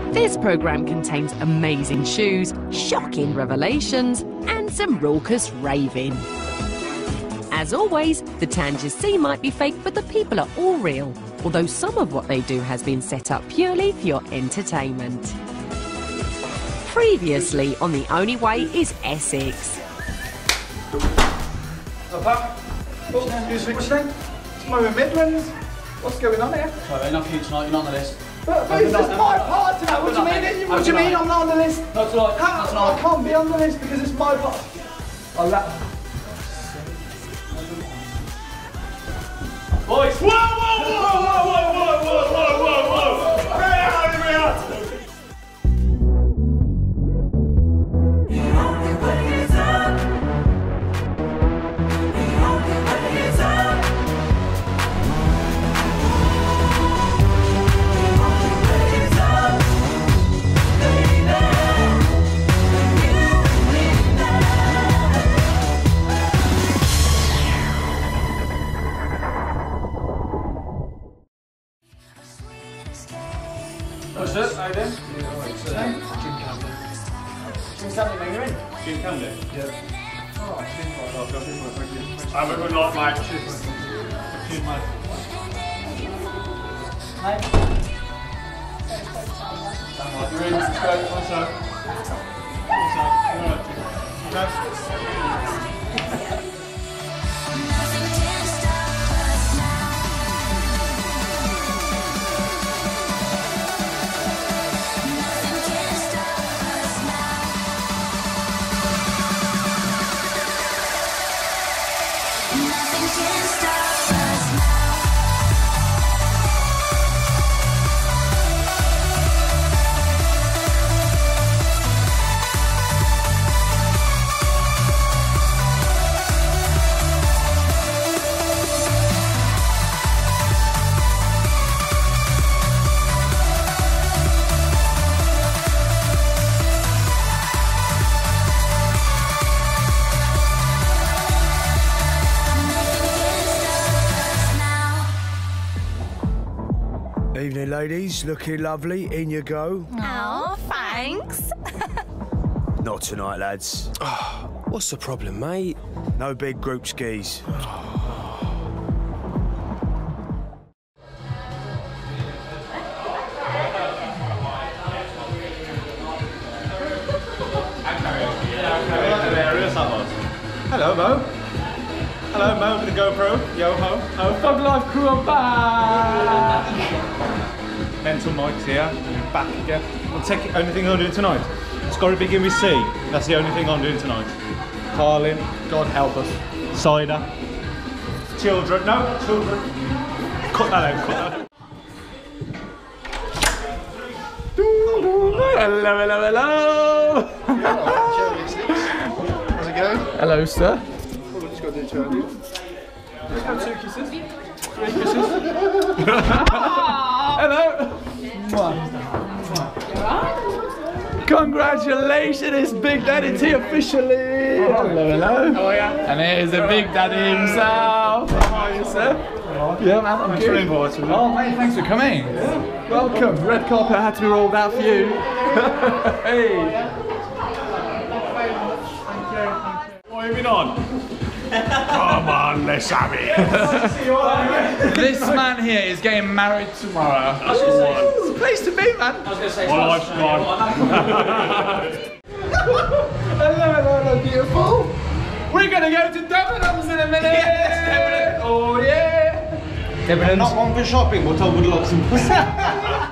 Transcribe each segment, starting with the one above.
This programme contains amazing shoes, shocking revelations and some raucous raving. As always, the tans you see might be fake, but the people are all real, although some of what they do has been set up purely for your entertainment. Previously on The Only Way Is Essex. Excuse me, what's your name? It's Moey Midlands. What's going on here? Sorry, enough for you tonight, you're not on the list. But this is my part tonight. What do you mean? What do you mean I'm not on the list? Not tonight. Not tonight. I can't be on the list because it's my part. Oh, that. Boys! Whoa, whoa, whoa, whoa, whoa, whoa, whoa, whoa, whoa, whoa! Hey, out of here! The only way is up. The only way is up. The only way is up, baby. And you and me now. What's this? How you doing? Ginge and NatKandi, mate, you're in. Ginge and NatKandi? Yeah. Oh, thank you. Have a good night, mate. Cheers, mate. Mate. You're in. Let's go. What's up? What's up? Evening, ladies. Looking lovely. In you go. Oh, thanks. Not tonight, lads. Oh, what's the problem, mate? No big group skis. Hello, Mo. Hello, Mo with the GoPro. Yo ho. Oh, Thug Life crew are back. Mental Mike's here. We're back again. I'll take it. Only thing I'm doing tonight. It's got to begin with C. That's the only thing I'm doing tonight. Carlin, God help us. Cider. Children. No, children. Cut that out. Cut that out. Hello, hello, hello. Joey Essex. How's it going? Hello, sir. Probably just got to do 2 hands. Let's have 2 kisses. 3 kisses. Hello. Congratulations, it's Big Daddy T officially. Hello, hello. How are you? And here's the Big Daddy himself. How are you, sir? Yeah, man, I'm good. Oh, mate, thanks for coming. Yeah. Welcome. Red carpet had to be rolled out for you. Hey. What have you been on? Come on, let's have it. This man here is getting married tomorrow. It's a place to be, man. I was going to say, my life's gone. Hello, beautiful. We're going to go to Debenhams in a minute. Yes, oh, yeah. Debenhams. Not one for shopping, but I would love some pussy.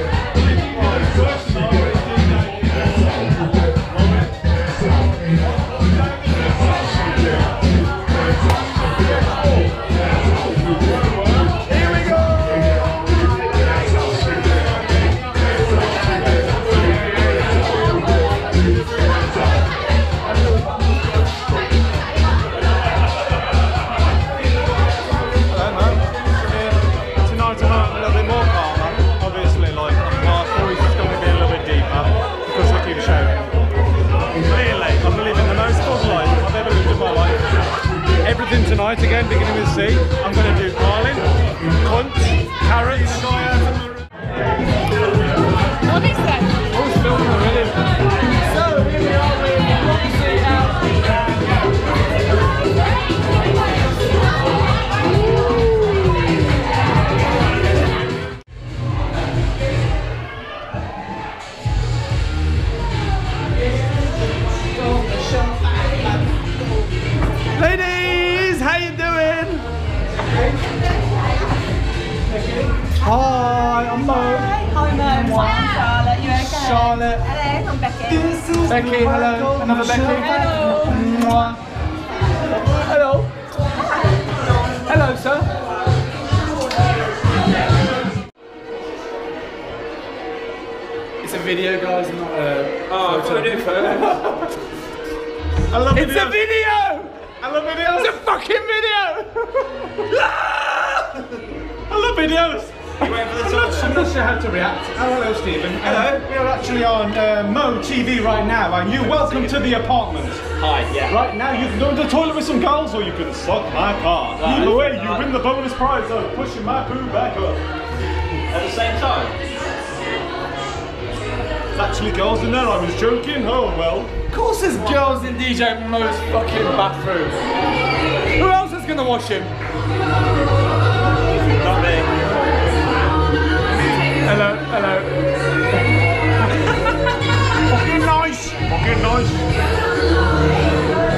Tonight again, beginning with C. I'm going to do Carlin, cunt, carrots. What is that? Hi, I'm Mo. Hi, Mo. I'm Charlotte. You okay? Charlotte. Hello, I'm Becky. Becky, hello. Another Becky. Hello. Mwah. Hello. Hello, sir. It's a video, guys, not a. Oh, photo. I love videos. It's a video! I love videos. It's a fucking video! I love videos. I'm not sure how to react. Oh, hello, Stephen. Hello. We are actually on Mo TV right now, and you're welcome to the apartment. Hi, yeah. Right now, you can go to the toilet with some girls, or you can suck my cock. Either way, you win the bonus prize of pushing my poo back up. At the same time? There's actually girls in there. I was joking. Oh well. Of course there's girls in Deejay Mo's fucking bathroom. Who else is gonna wash him? Not me. Hello, hello. Fucking nice. Fucking nice.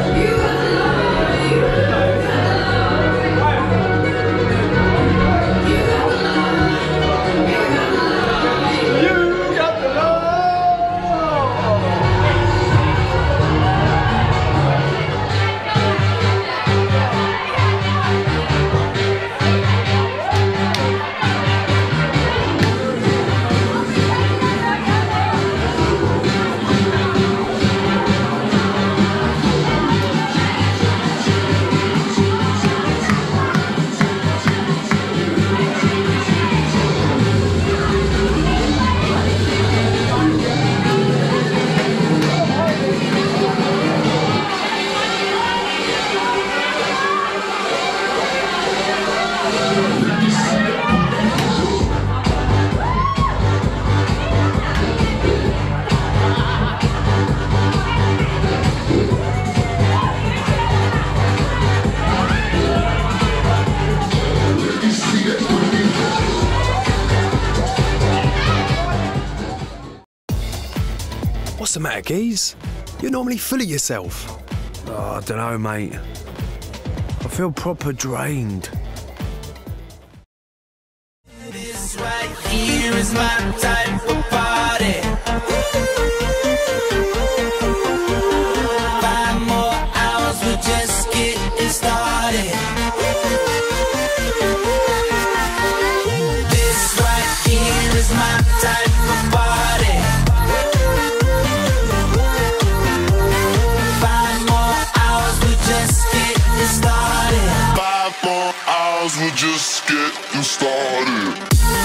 You got the love. What's the matter, geez? You're normally full of yourself. Oh, I don't know, mate. I feel proper drained. This right here is my type of party. 5 more hours, we're just getting started. This right here is my type of party. 5 more hours, we're just getting started. 5 more hours, we're just getting started.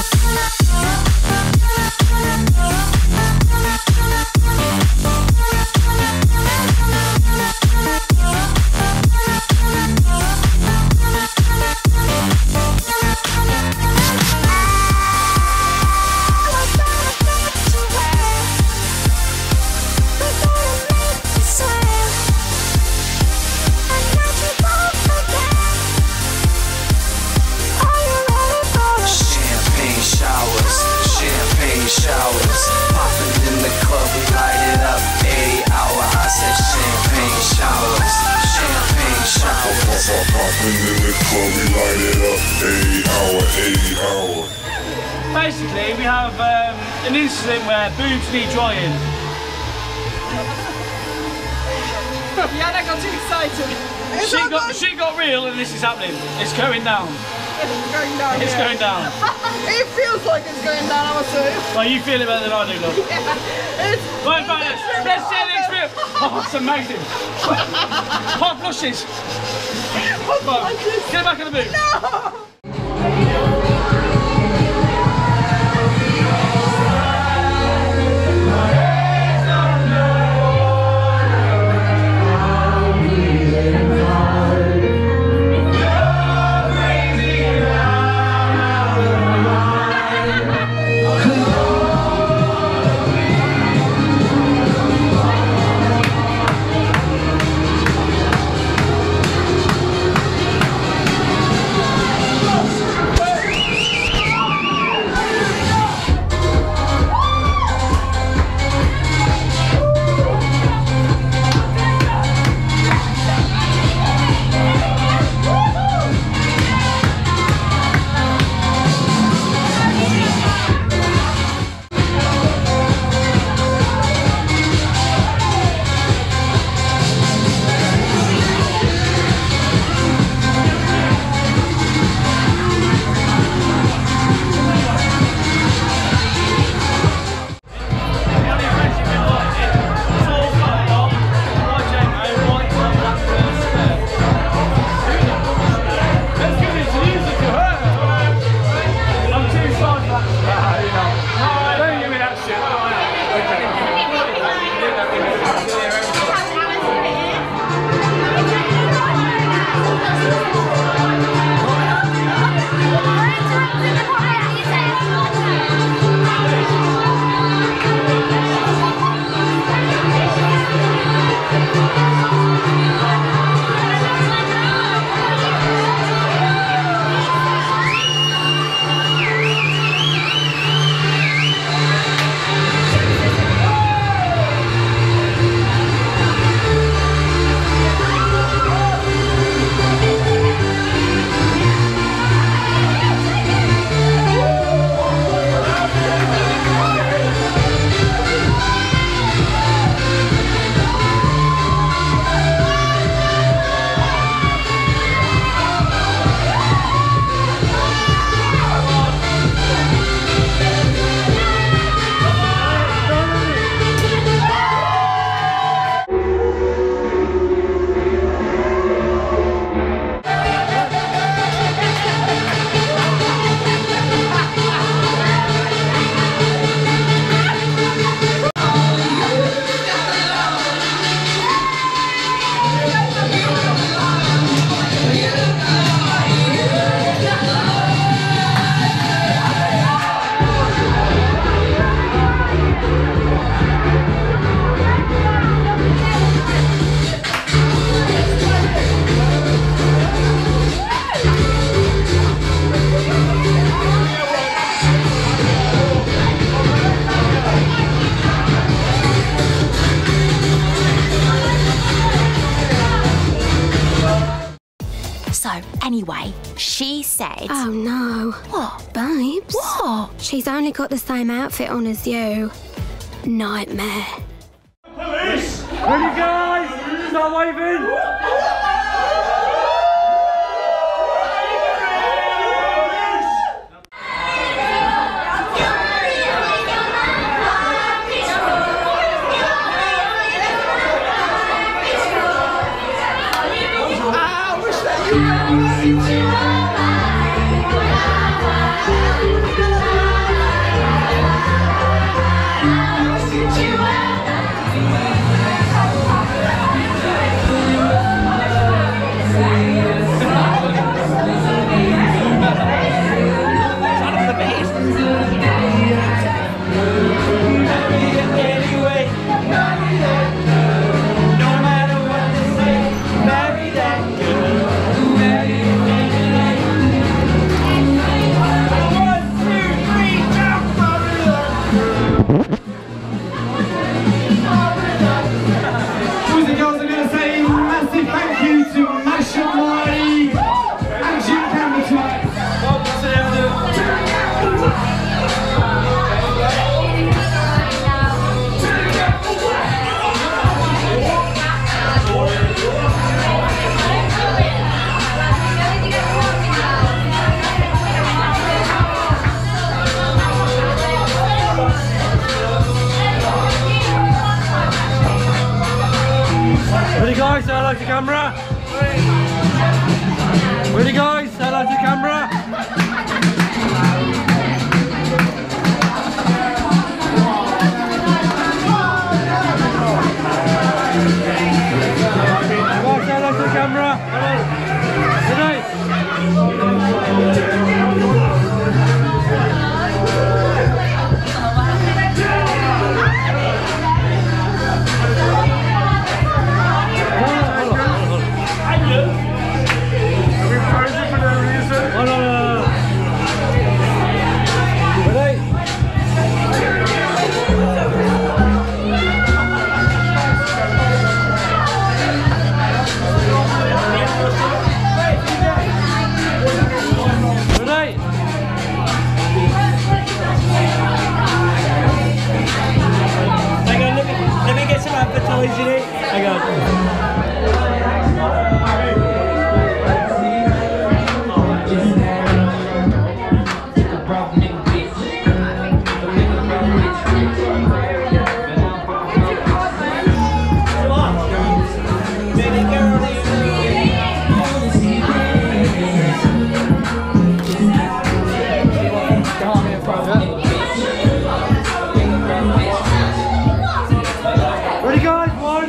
Showers, popping in the club, we light it up. 80 hour, I said champagne showers, champagne showers. Popping in the club, we light it up. 80 hour. Basically, we have an incident where boobs need drying. Yeah, I got too excited. She got real and this is happening. It's going down. It's going down. It's going down. It feels like it's going down, I would say. Well, you feel it better than I do, love. It's Right, let's share the experience. Oh, it's amazing. Hot blushes. Right, get back in the booth. no. Anyway, she said... Oh, no. What? Babes. What? She's only got the same outfit on as you. Nightmare. Police! Ready, guys? Start waving! Ready guys, say hello to camera. Ready guys, say hello to camera. Guys, say hello to the camera. Ready? Ready guys, 1,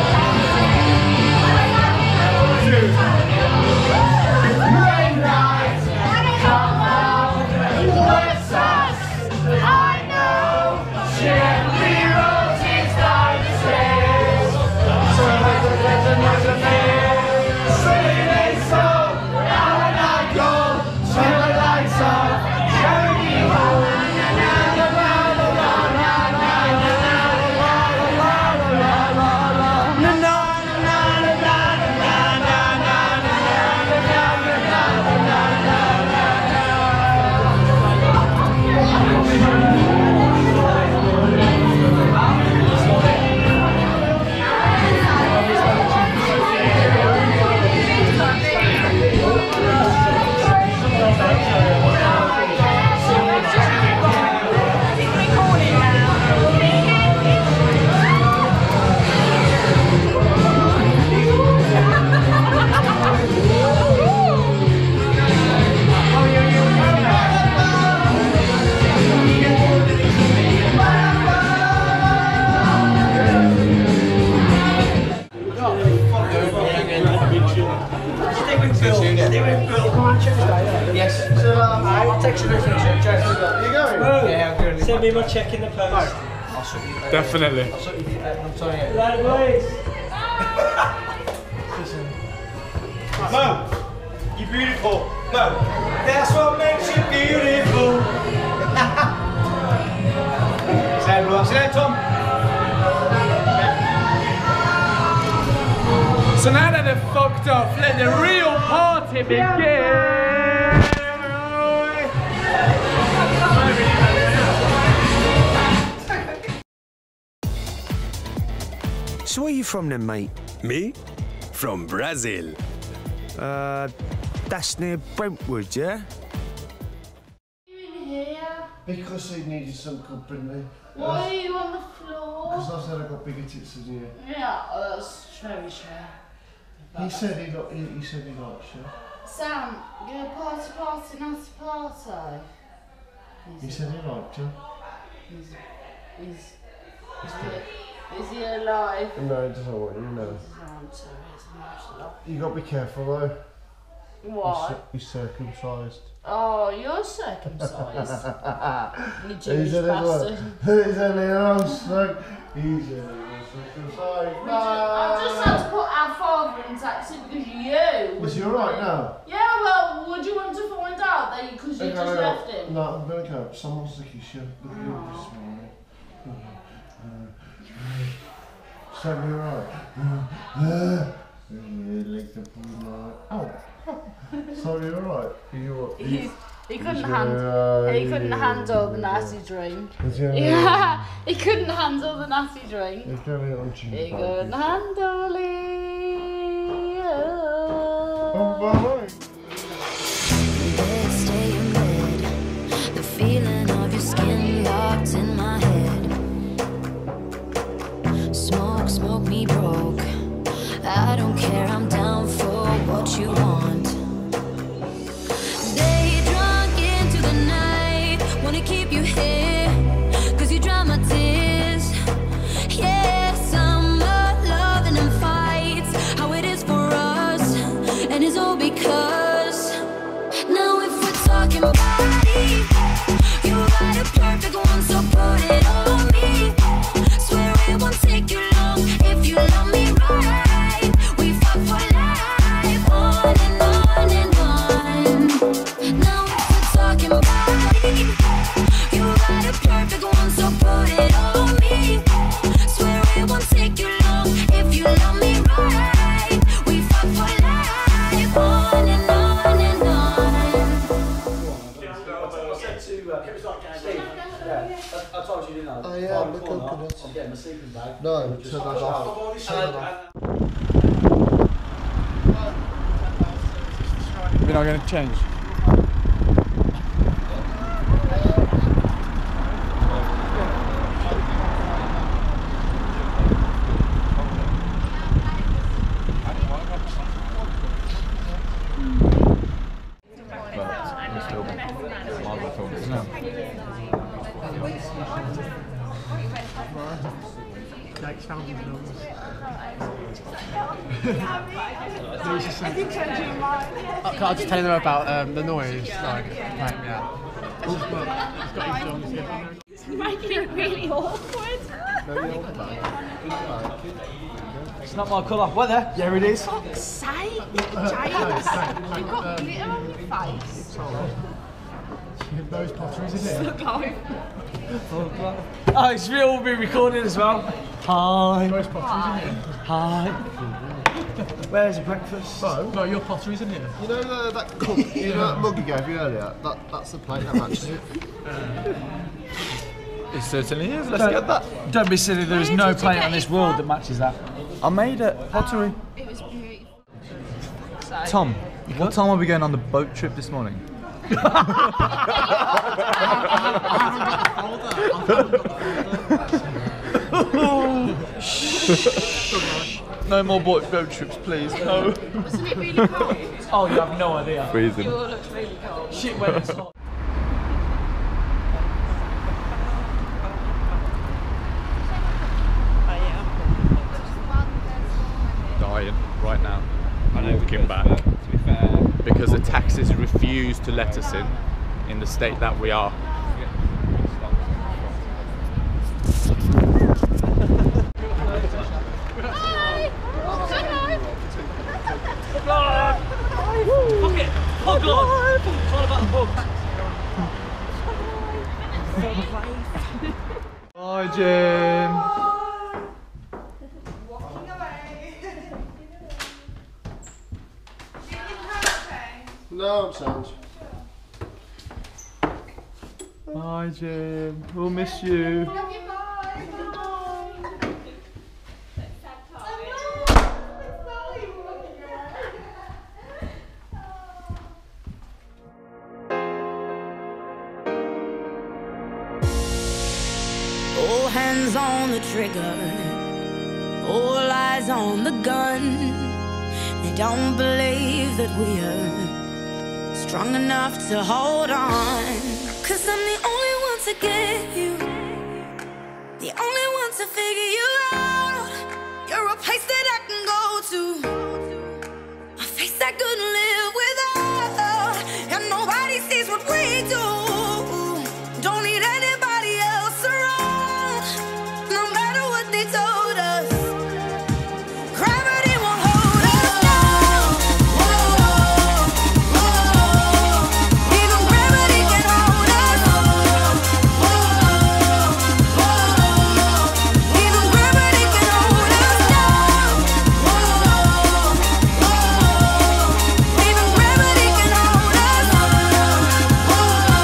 2. Yeah, I'm going. Send me my check in the post. Definitely. Right, boys. Mo, you're beautiful. Mo, that's what makes you beautiful. Say that, Tom. So now that they're fucked off, let the real party begin! So where you from then, mate? Me? From Brazil. That's near Brentwood, yeah? Because he needed some company. Why are you on the floor? Because I said I got bigger tits than you. Yeah, that's very true. He said he likes you. Sam, you're a party, nasty party. He said he liked you. Is he alive? No, he doesn't want you, no. You got to be careful though. Why? He's circumcised. Oh, you're circumcised. You Jewish bastard. He's a little circumcised. He's a little circumcised. I just had to put our father in taxi because you. Is he alright now? Yeah, well, would you want to find out that because you just left him? No, I'm going to go. Someone wants to kiss you. Look at you this morning. Sam, you alright? Oh. Sorry, you're alright. He couldn't handle the nasty drink. Yeah, he couldn't handle the nasty drink. He couldn't handle it. Stay in bed. The feeling of your skin locked in my head. Smoke me broke. I don't care, I'm down for what you want. Day drunk into the night, wanna keep you here, cause you dry my tears. Yeah, summer loving and fights, how it is for us, and it's all because now if we're talking body, you got a perfect one, so put it on me. Swear it won't take you long if you love me right. We fuck for life, on and on and on. Now if we're talking body, you got a perfect one, so put it on me. Swear it won't take you long if you love me right. We fuck for life, on and on and on. I told you, didn't I? Oh yeah, I'm the coconut. I'm getting my sleeping bag. No, turn that off. Turn that off. We're not going to change. I'll just tell them about the noise, like, yeah. It's making it really awkward. It's not my colour. What there? Yeah, it is. For fuck's sake, James. You've got glitter on your face. Those potteries, isn't it? Oh, it's all being recorded as well. Hi. Those potteries, isn't it? Hi. Where's your breakfast? No, your potteries, isn't it? You know that cup, you know that mug you gave you earlier? That's the plate that matches it. It certainly is. Let's get that. Don't be silly. There is no plate on this world that matches that. I made it. Pottery. It was beautiful. Tom, what time are we going on the boat trip this morning? No more boat trips, please. No. Wasn't it really cold? Oh, you have no idea. Freezing. You all looked really cold. Shit when it's hot. Dying right now. I'm walking back because the taxis refuse to let us in. in the state that we are. Fuck it! Hog life! It's all about the bugs. Bye, Jim. No, I'm sound. Bye, Jim. We'll miss you. All hands on the trigger, all eyes on the gun. They don't believe that we're strong enough to hold on. 'Cause I'm the only one to get you, the only one to figure you out. You're a place that I can go to, a face I couldn't live without. And nobody sees what we do. Don't need anybody else around. No matter what they told us, gravity won't hold us down. Whoa, whoa. Even gravity can hold us. Whoa, whoa. Even gravity can hold us down. Whoa, whoa. Even gravity can hold us. Whoa, whoa.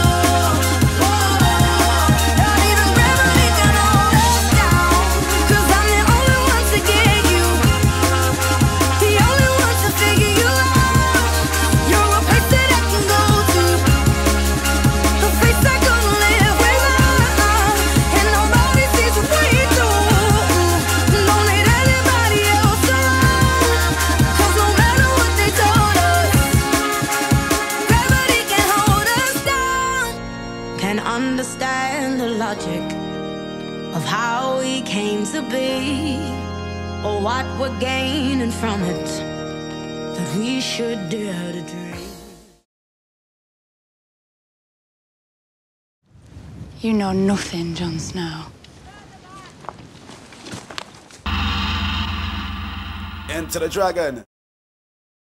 Not even gravity can hold us down. 'Cause I'm the only one to get you, the only one to figure you out. You're a place that I can go to, a place I couldn't live without. And nobody sees what we do. Don't need anybody else around. 'Cause no matter what they told us, gravity can hold us down. Can understand the logic of how we came to be, or what we're gaining from it, that we should dare to dream. You know nothing, Jon Snow. Enter the dragon.